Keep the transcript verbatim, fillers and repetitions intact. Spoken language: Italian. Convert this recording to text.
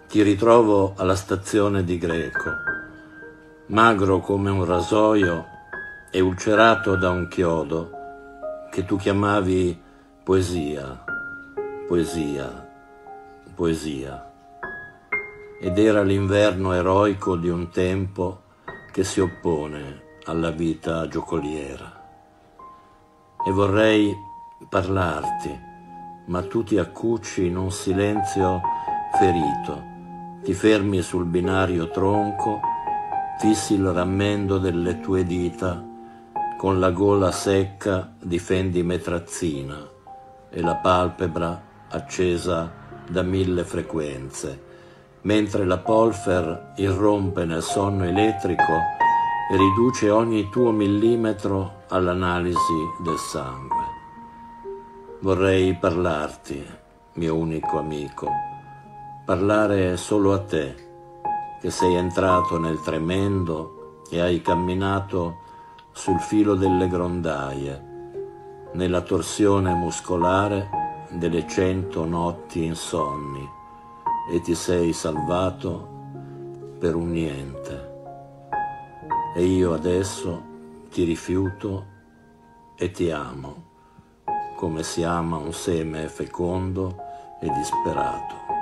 Ti ritrovo alla stazione di Greco, magro come un rasoio e ulcerato da un chiodo che tu chiamavi poesia, poesia, poesia. Ed era l'inverno eroico di un tempo che si oppone alla vita giocoliera. E vorrei parlarti, ma tu ti accucci in un silenzio ferito, ti fermi sul binario tronco, fissi il rammendo delle tue dita, con la gola secca difendi metrazzina e la palpebra accesa da mille frequenze, mentre la polfer irrompe nel sonno elettrico e riduce ogni tuo millimetro all'analisi del sangue. Vorrei parlarti, mio unico amico, parlare solo a te, che sei entrato nel tremendo e hai camminato sul filo delle grondaie, nella torsione muscolare delle cento notti insonni, e ti sei salvato per un niente. E io adesso ti rifiuto e ti amo, come si ama un seme fecondo e disperato.